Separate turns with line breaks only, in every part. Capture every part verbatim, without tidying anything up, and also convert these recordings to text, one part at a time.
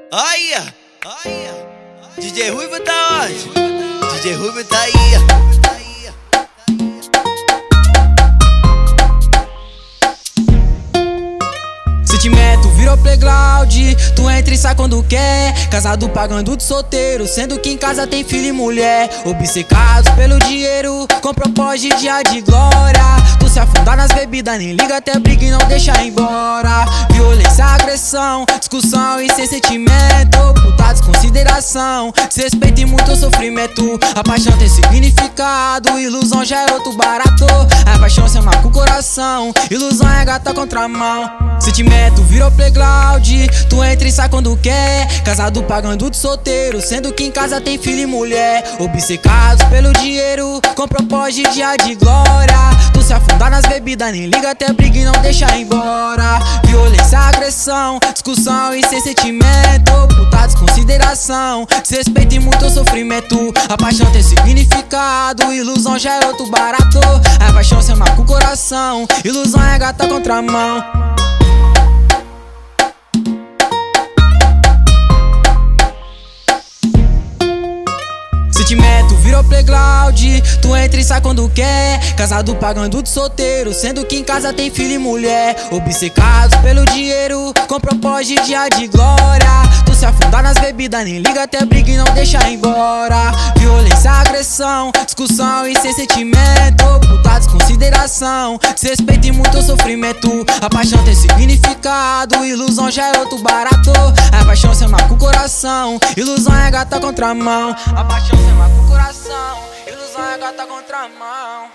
Aí, aí, D J Ruivo tá onde? D J Ruivo tá aí.
Sentimento virou playground, tu entra e sai quando quer. Casado pagando de solteiro, sendo que em casa tem filho e mulher. Obcecados pelo dinheiro, com propósito de dia de glória. Tu se afundar nas bebidas, nem liga até briga e não deixa embora. Violência, agressão, discussão e sem sentimento. Puta desconsideração, desrespeito e muito sofrimento. A paixão tem significado, ilusão já é outro barato. A paixão se amarra com o coração, ilusão é gata contramão. Sentimento virou playground, tu entra e sai quando quer. Casado pagando de solteiro, sendo que em casa tem filho e mulher. Obcecados pelo dinheiro, com propósito de dia de glória. Tu se afundar nas bebidas, nem liga até briga e não deixa embora. Violência, agressão, discussão e sem sentimento. Puta desconsideração, desrespeito e muito sofrimento. A paixão tem significado, ilusão já é outro barato. A paixão se amarra com o coração, ilusão é gata contramão. Sentimento virou playground, tu entra e sai quando quer. Casado pagando de solteiro, sendo que em casa tem filho e mulher. Obcecados pelo dinheiro, com propósito de dia de glória. Tu se afundar nas bebidas, nem liga até briga e não deixa embora. Violência, agressão, discussão e sem sentimento. Puta desconsideração, desrespeito e muito sofrimento. A paixão tem significado, ilusão já é outro barato. A paixão se amarra com o coração, ilusão é gata contramão. A paixão se amarra com o coração, ilusão é gata contramão.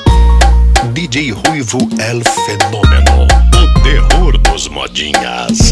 D J Ruivo El Fenômeno, o terror dos modinhas.